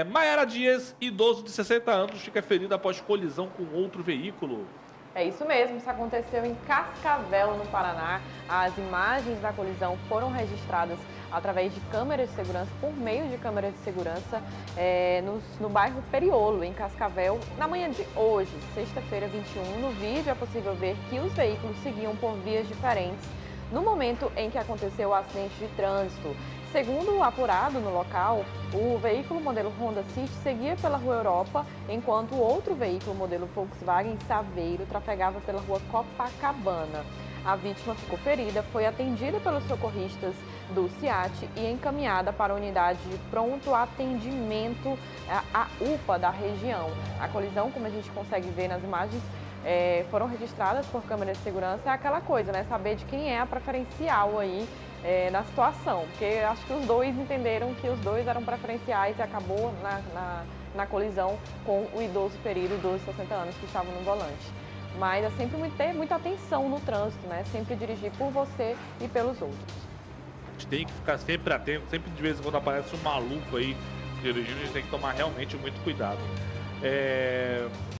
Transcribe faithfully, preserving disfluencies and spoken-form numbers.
Maiara Dias, idoso de sessenta anos, fica ferido após colisão com outro veículo. É isso mesmo, isso aconteceu em Cascavel, no Paraná. As imagens da colisão foram registradas através de câmeras de segurança, por meio de câmeras de segurança, é, no, no bairro Periolo, em Cascavel, na manhã de hoje, sexta-feira vinte e um. No vídeo é possível ver que os veículos seguiam por vias diferentes no momento em que aconteceu o acidente de trânsito. Segundo o apurado no local, o veículo modelo Honda City seguia pela Rua Europa, enquanto o outro veículo modelo Volkswagen Saveiro trafegava pela Rua Copacabana. A vítima ficou ferida, foi atendida pelos socorristas do SEAT e encaminhada para a unidade de pronto atendimento, a U P A da região. A colisão, como a gente consegue ver nas imagens, é, foram registradas por câmeras de segurança. É aquela coisa, né? Saber de quem é a preferencial aí é, na situação, porque acho que os dois entenderam que os dois eram preferenciais e acabou na, na, na colisão com o idoso ferido, idoso de sessenta anos, que estava no volante. Mas é sempre ter muita atenção no trânsito, né? Sempre dirigir por você e pelos outros. A gente tem que ficar sempre atento, sempre de vez em quando aparece um maluco aí dirigindo, a gente tem que tomar realmente muito cuidado. É...